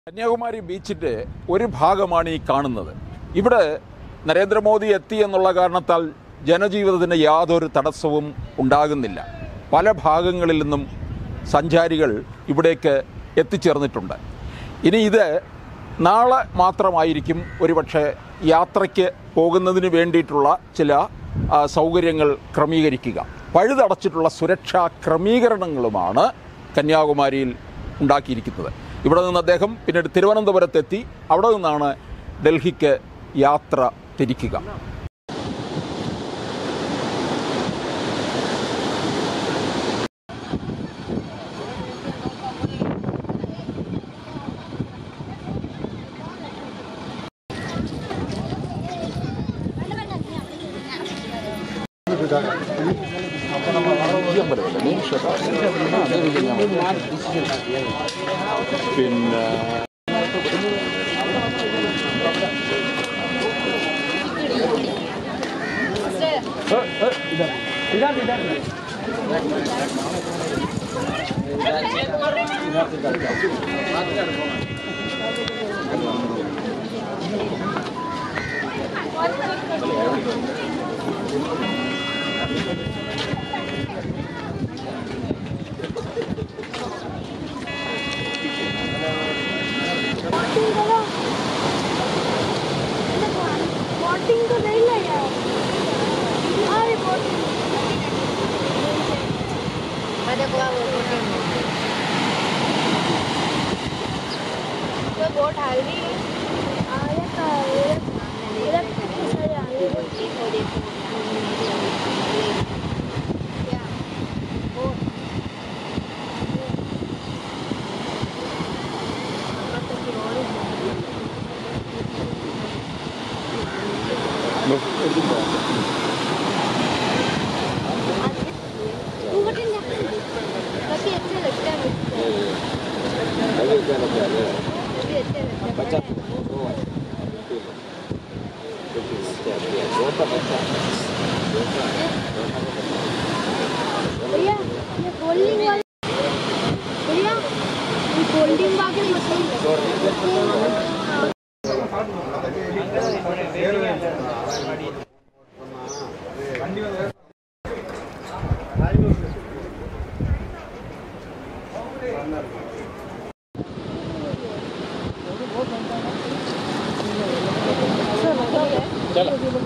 കന്യാകുമാരി ബീച്ചിൻ്റെ ഒരു ഭാഗമാണ് ഈ കാണുന്നത്. ഇവിടെ നരേന്ദ്രമോദി എത്തി എന്നുള്ള കാരണത്താൽ ജനജീവിതത്തിന് യാതൊരു തടസ്സവും ഉണ്ടാകുന്നില്ല. പല ഭാഗങ്ങളിൽ നിന്നും സഞ്ചാരികൾ ഇവിടേക്ക് എത്തിച്ചേർന്നിട്ടുണ്ട്. ഇനി ഇത് നാളെ മാത്രമായിരിക്കും ഒരുപക്ഷെ യാത്രയ്ക്ക് പോകുന്നതിന് വേണ്ടിയിട്ടുള്ള ചില സൗകര്യങ്ങൾ ക്രമീകരിക്കുക. പഴുതടച്ചിട്ടുള്ള സുരക്ഷാ ക്രമീകരണങ്ങളുമാണ് കന്യാകുമാരിയിൽ ഉണ്ടാക്കിയിരിക്കുന്നത്. ഇവിടെ നിന്ന് അദ്ദേഹം പിന്നീട് തിരുവനന്തപുരത്തെത്തി അവിടെ നിന്നാണ് ഡൽഹിക്ക് യാത്ര തിരിക്കുക. പിന്നെ चलो